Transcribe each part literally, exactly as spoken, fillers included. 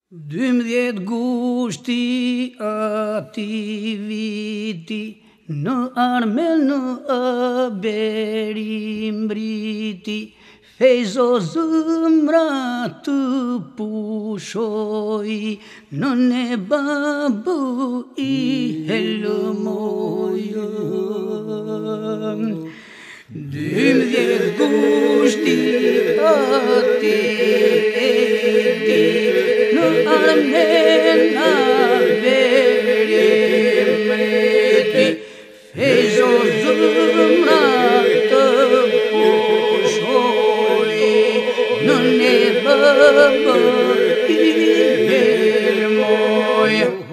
Dymdhjet gushti ati viti, në Armel në Aberi mbriti, fejzo zëmra të pushoj, në ne babu i helmoj. Dymdhjet gushti ati viti, në Armel në Aberi mbriti, fejzo zëmra të pushoj, në ne babu i helmoj.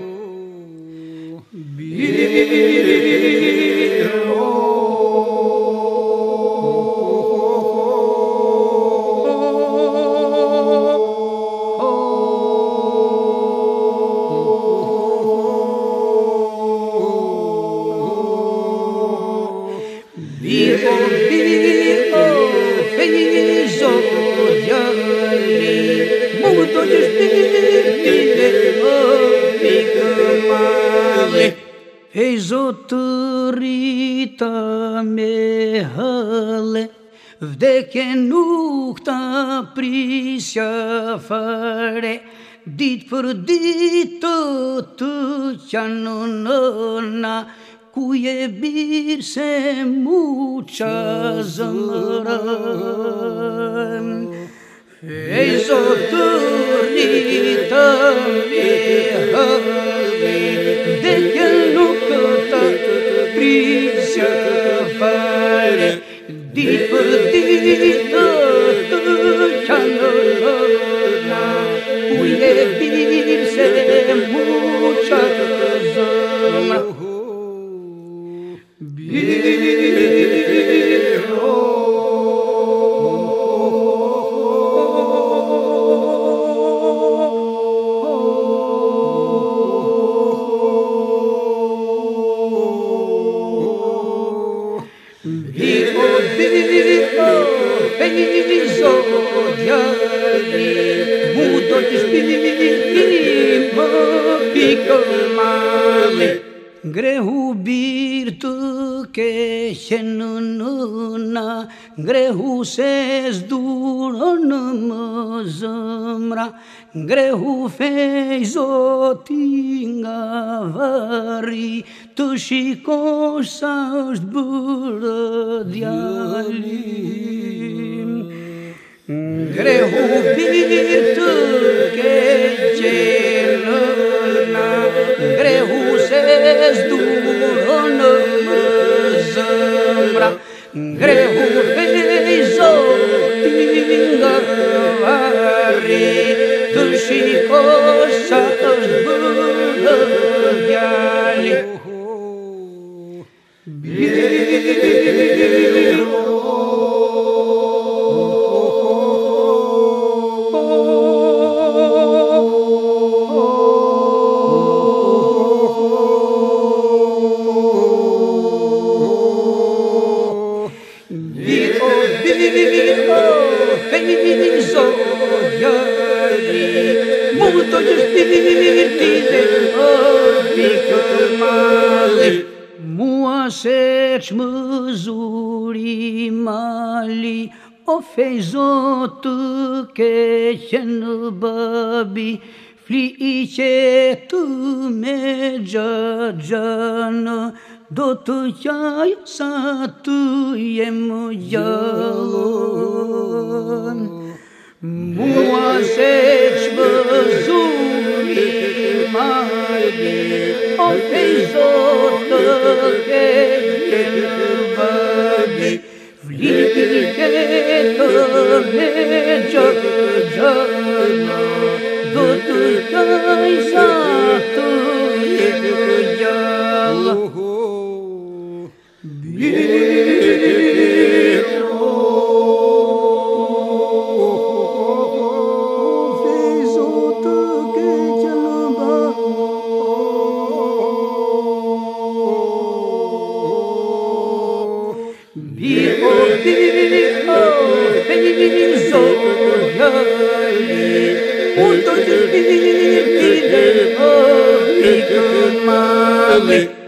Biro, biro, fejzo djali, mu do të shpirtile më pikë male. Fejzo të rita me hale, vdekje nuk ta prisja fare, dit për ditë të qanë nëna, ku je birë se mu qa zëmërën. Fejzo të rritë me hëve, vdekje nuk ta prisja fare, dit për ditë të qanë nëna, ku je birë se mu qa zëmërën. Biro, biro, fejzo djali, mu do të shpirtile më pikë male. Grehu birë të keqen nëna, grehu se s'duron më zëmra, grehu fejzo ti nga varri, të shikosh sa është bërë djali. Grehu birë të keqen nëna, grehu se s'duron më zëmra, grehu fejzo ti nga varri, të shikosh sa është bërë djali. Biro, biro, fejzo djali, mu do të shpirtile më pikë male. Mua se që zuri mali, o fejzo të keqen babi, fli i qetë me gjagjanë, do të qaj sa të jem gjallën. Mua se që zuri mali, o fejzo të keqen babi, fli i qetë me gjagjanë, do të qaj sa të jem gjallën. Fejzo të keqen babi, biro, biro, fejzo Mami.